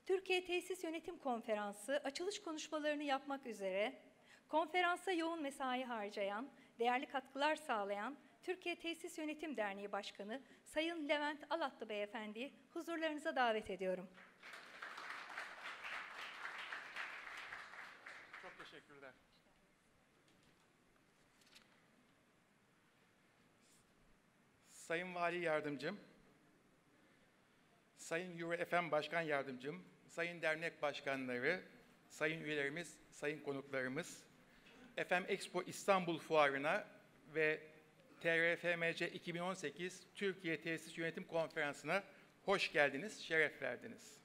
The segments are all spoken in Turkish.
Türkiye Tesis Yönetim Konferansı açılış konuşmalarını yapmak üzere konferansa yoğun mesai harcayan, değerli katkılar sağlayan Türkiye Tesis Yönetim Derneği Başkanı Sayın Levent Alatlı Beyefendi'yi huzurlarınıza davet ediyorum. Çok teşekkürler. Sayın Vali Yardımcım, Sayın Euro FM Başkan Yardımcım, Sayın Dernek Başkanları, Sayın üyelerimiz, Sayın konuklarımız, FM Expo İstanbul Fuarı'na ve TRFMC 2018 Türkiye Tesis Yönetim Konferansı'na hoş geldiniz, şeref verdiniz.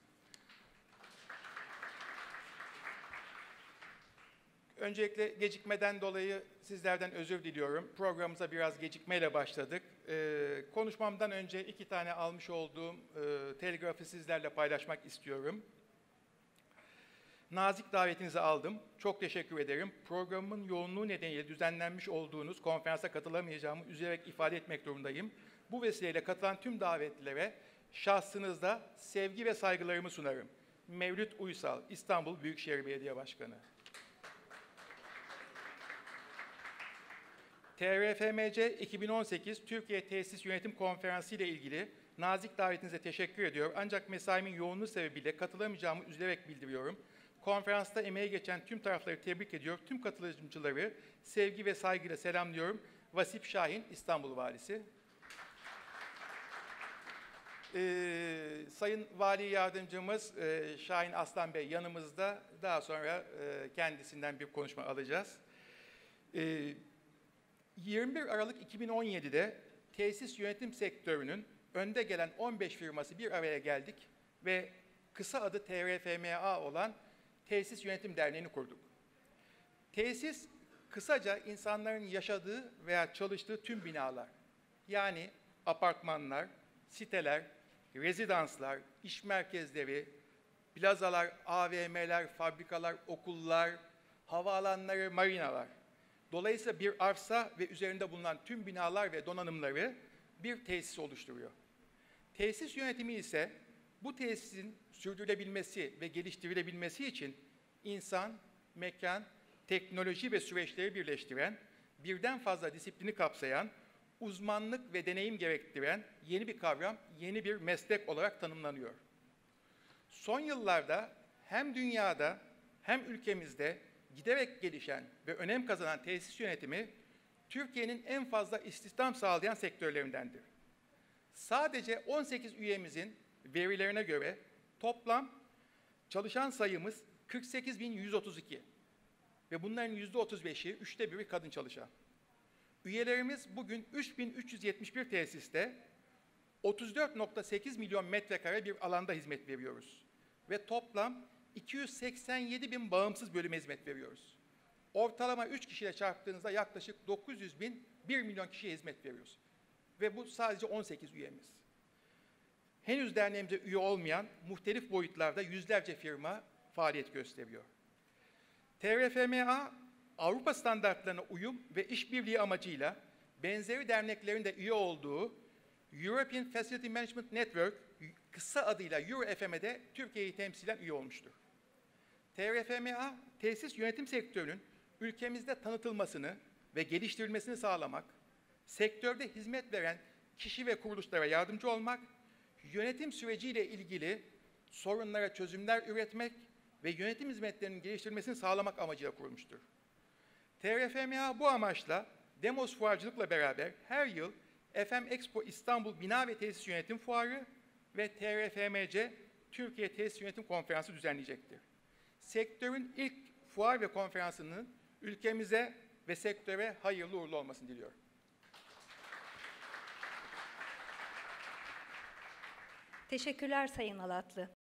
Öncelikle gecikmeden dolayı sizlerden özür diliyorum. Programımıza biraz gecikmeyle başladık. Konuşmamdan önce 2 tane almış olduğum telgrafı sizlerle paylaşmak istiyorum. Nazik davetinizi aldım. Çok teşekkür ederim. Programın yoğunluğu nedeniyle düzenlenmiş olduğunuz konferansa katılamayacağımı üzülerek ifade etmek durumundayım. Bu vesileyle katılan tüm davetlilere şahsınızda sevgi ve saygılarımı sunarım. Mevlüt Uysal, İstanbul Büyükşehir Belediye Başkanı. TRFMC 2018 Türkiye Tesis Yönetim Konferansı ile ilgili nazik davetinize teşekkür ediyor. Ancak mesaimin yoğunluğu sebebiyle katılamayacağımı üzülerek bildiriyorum. Konferansta emeği geçen tüm tarafları tebrik ediyor. Tüm katılımcıları sevgi ve saygıyla selamlıyorum. Vasip Şahin, İstanbul Valisi. Sayın Vali Yardımcımız Şahin Aslan Bey yanımızda. Daha sonra kendisinden bir konuşma alacağız. 21 Aralık 2017'de tesis yönetim sektörünün önde gelen 15 firması bir araya geldik ve kısa adı TRFMA olan Tesis Yönetim Derneği'ni kurduk. Tesis, kısaca insanların yaşadığı veya çalıştığı tüm binalar, yani apartmanlar, siteler, rezidanslar, iş merkezleri, plazalar, AVM'ler, fabrikalar, okullar, havaalanları, marinalar. Dolayısıyla bir arsa ve üzerinde bulunan tüm binalar ve donanımları bir tesis oluşturuyor. Tesis yönetimi ise bu tesisin sürdürülebilmesi ve geliştirilebilmesi için insan, mekan, teknoloji ve süreçleri birleştiren, birden fazla disiplini kapsayan, uzmanlık ve deneyim gerektiren yeni bir kavram, yeni bir meslek olarak tanımlanıyor. Son yıllarda hem dünyada hem ülkemizde giderek gelişen ve önem kazanan tesis yönetimi, Türkiye'nin en fazla istihdam sağlayan sektörlerindendir. Sadece 18 üyemizin verilerine göre toplam çalışan sayımız 48.132 ve bunların %35'i, 1/3 kadın çalışan. Üyelerimiz bugün 3.371 tesiste 34.8 milyon metrekare bir alanda hizmet veriyoruz ve toplam 287.000 bağımsız bölüme hizmet veriyoruz. Ortalama 3 kişiyle çarptığınızda yaklaşık 900.000, 1 milyon kişiye hizmet veriyoruz. Ve bu sadece 18 üyemiz. Henüz derneğimize üye olmayan muhtelif boyutlarda yüzlerce firma faaliyet gösteriyor. TRFMA, Avrupa standartlarına uyum ve işbirliği amacıyla benzeri derneklerin de üye olduğu European Facility Management Network, kısa adıyla EuroFM'de Türkiye'yi temsilen üye olmuştur. TRFMA, tesis yönetim sektörünün ülkemizde tanıtılmasını ve geliştirilmesini sağlamak, sektörde hizmet veren kişi ve kuruluşlara yardımcı olmak, yönetim süreciyle ilgili sorunlara çözümler üretmek ve yönetim hizmetlerinin geliştirilmesini sağlamak amacıyla kurulmuştur. TRFMA bu amaçla Demos Fuarcılık'la beraber her yıl FM Expo İstanbul Bina ve Tesis Yönetim Fuarı ve TRFMC Türkiye Tesis Yönetim Konferansı düzenleyecektir. Sektörün ilk fuar ve konferansının ülkemize ve sektöre hayırlı uğurlu olmasını diliyorum. Teşekkürler Sayın Alatlı.